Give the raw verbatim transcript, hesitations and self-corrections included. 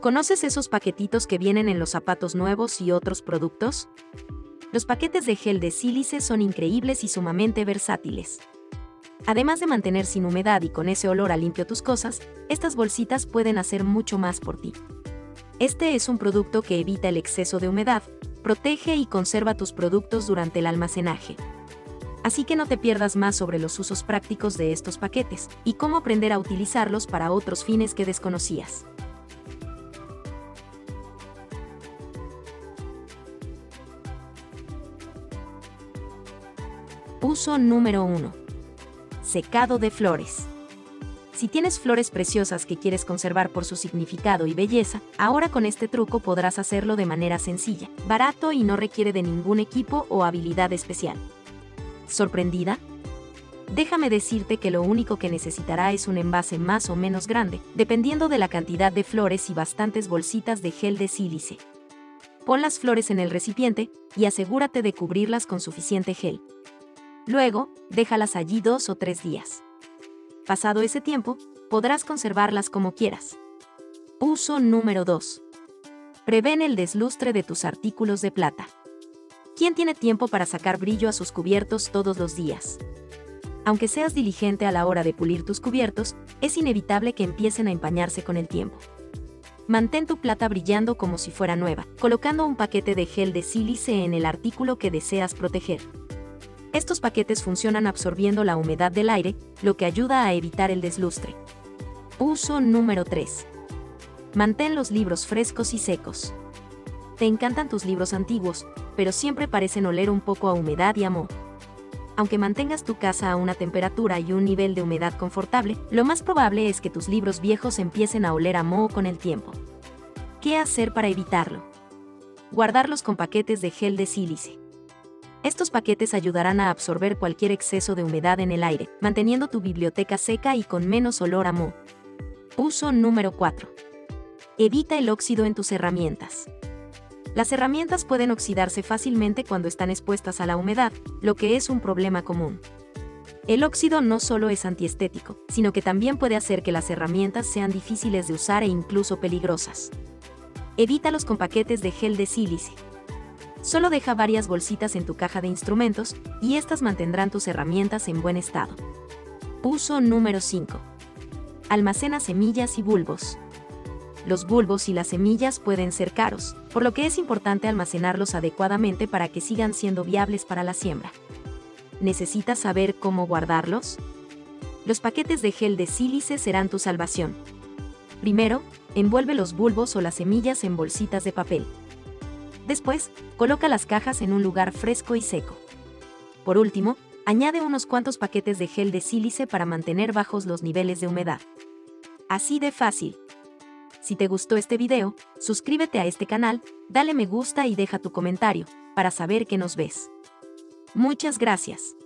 ¿Conoces esos paquetitos que vienen en los zapatos nuevos y otros productos? Los paquetes de gel de sílice son increíbles y sumamente versátiles. Además de mantener sin humedad y con ese olor a limpio tus cosas, estas bolsitas pueden hacer mucho más por ti. Este es un producto que evita el exceso de humedad, protege y conserva tus productos durante el almacenaje. Así que no te pierdas más sobre los usos prácticos de estos paquetes y cómo aprender a utilizarlos para otros fines que desconocías. Uso número uno. Secado de flores. Si tienes flores preciosas que quieres conservar por su significado y belleza, ahora con este truco podrás hacerlo de manera sencilla, barato y no requiere de ningún equipo o habilidad especial. ¿Sorprendida? Déjame decirte que lo único que necesitará es un envase más o menos grande, dependiendo de la cantidad de flores y bastantes bolsitas de gel de sílice. Pon las flores en el recipiente y asegúrate de cubrirlas con suficiente gel. Luego, déjalas allí dos o tres días. Pasado ese tiempo, podrás conservarlas como quieras. Uso número dos. Prevén el deslustre de tus artículos de plata. ¿Quién tiene tiempo para sacar brillo a sus cubiertos todos los días? Aunque seas diligente a la hora de pulir tus cubiertos, es inevitable que empiecen a empañarse con el tiempo. Mantén tu plata brillando como si fuera nueva, colocando un paquete de gel de sílice en el artículo que deseas proteger. Estos paquetes funcionan absorbiendo la humedad del aire, lo que ayuda a evitar el deslustre. Uso número tres. Mantén los libros frescos y secos. Te encantan tus libros antiguos, pero siempre parecen oler un poco a humedad y a moho. Aunque mantengas tu casa a una temperatura y un nivel de humedad confortable, lo más probable es que tus libros viejos empiecen a oler a moho con el tiempo. ¿Qué hacer para evitarlo? Guardarlos con paquetes de gel de sílice. Estos paquetes ayudarán a absorber cualquier exceso de humedad en el aire, manteniendo tu biblioteca seca y con menos olor a moho. Uso número cuatro. Evita el óxido en tus herramientas. Las herramientas pueden oxidarse fácilmente cuando están expuestas a la humedad, lo que es un problema común. El óxido no solo es antiestético, sino que también puede hacer que las herramientas sean difíciles de usar e incluso peligrosas. Evítalos con paquetes de gel de sílice. Solo deja varias bolsitas en tu caja de instrumentos y estas mantendrán tus herramientas en buen estado. Uso número cinco. Almacena semillas y bulbos. Los bulbos y las semillas pueden ser caros, por lo que es importante almacenarlos adecuadamente para que sigan siendo viables para la siembra. ¿Necesitas saber cómo guardarlos? Los paquetes de gel de sílice serán tu salvación. Primero, envuelve los bulbos o las semillas en bolsitas de papel. Después, coloca las cajas en un lugar fresco y seco. Por último, añade unos cuantos paquetes de gel de sílice para mantener bajos los niveles de humedad. Así de fácil. Si te gustó este video, suscríbete a este canal, dale me gusta y deja tu comentario, para saber que nos ves. Muchas gracias.